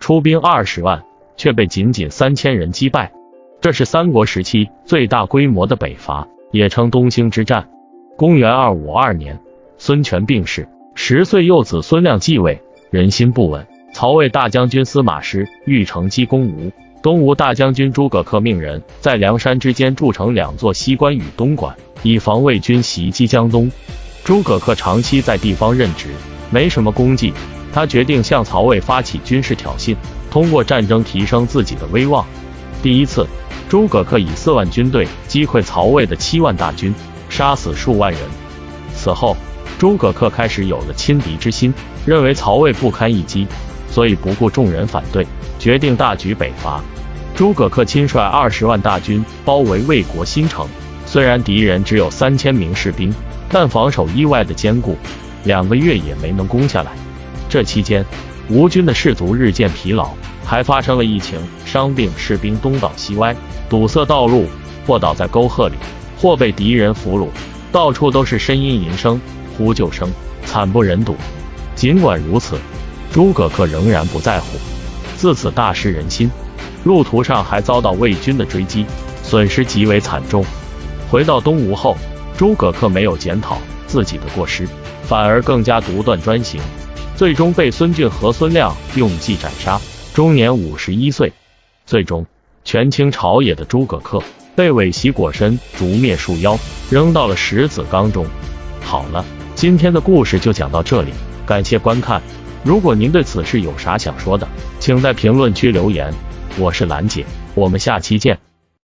出兵20万，却被仅仅3000人击败。这是三国时期最大规模的北伐，也称东兴之战。公元252年，孙权病逝，10岁幼子孙亮继位，人心不稳。曹魏大将军司马师欲乘机攻吴，东吴大将军诸葛恪命人在梁山之间筑成2座西关与东莞，以防魏军袭击江东。诸葛恪长期在地方任职，没什么功绩，他决定向曹魏发起军事挑衅，通过战争提升自己的威望。第一次，诸葛恪以4万军队击溃曹魏的7万大军，杀死数万人。此后，诸葛恪开始有了亲敌之心，认为曹魏不堪一击，所以不顾众人反对，决定大举北伐。诸葛恪亲率20万大军包围魏国新城，虽然敌人只有3000名士兵，但防守意外的坚固，2个月也没能攻下来。这期间，吴军的士卒日渐疲劳，还发生了疫情，伤病士兵东倒西歪，堵塞道路，或倒在沟壑里，或被敌人俘虏，到处都是呻吟吟声、呼救声，惨不忍睹。尽管如此，诸葛恪仍然不在乎，自此大失人心。路途上还遭到魏军的追击，损失极为惨重。回到东吴后，诸葛恪没有检讨自己的过失，反而更加独断专行，最终被孙峻和孙亮用计斩杀，终年51岁。最终，权倾朝野的诸葛恪被尾袭裹身，逐灭树妖，扔到了石子缸中。好了，今天的故事就讲到这里，感谢观看。如果您对此事有啥想说的，请在评论区留言。我是兰姐，我们下期见。